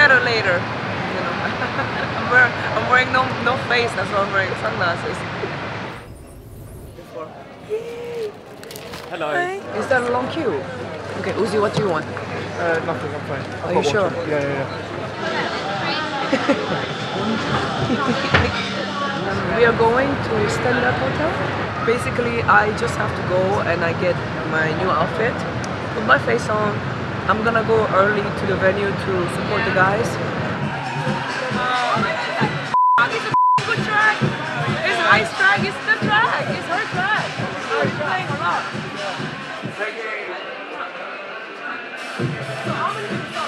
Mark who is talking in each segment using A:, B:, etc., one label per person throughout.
A: better later. You know, I'm wearing no face. That's why I'm wearing sunglasses. Before.
B: Hello.
A: Hi. Is that a long queue? Okay, Uzi, what do you want?
B: Nothing, I'm fine.
A: Are you sure?
B: Yeah.
A: We are going to Standard Hotel. Basically, I just have to go and I get my new outfit, put my face on. I'm gonna go early to the venue to support the guys. It's a good track. It's a nice track. It's the track. It's her track. She's playing a lot. So how many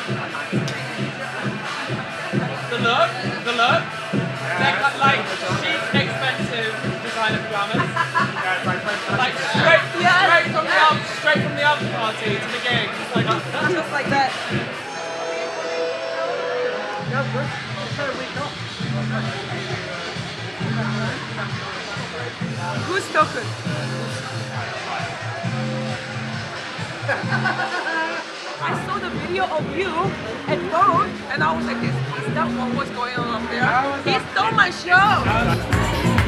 B: The look. They're got like cheap, expensive designer pajamas. Like straight from the after party to the gig.
A: just like that. Who's talking? I saw the video of you at home and I was like, is that what was going on up there? He stole my show!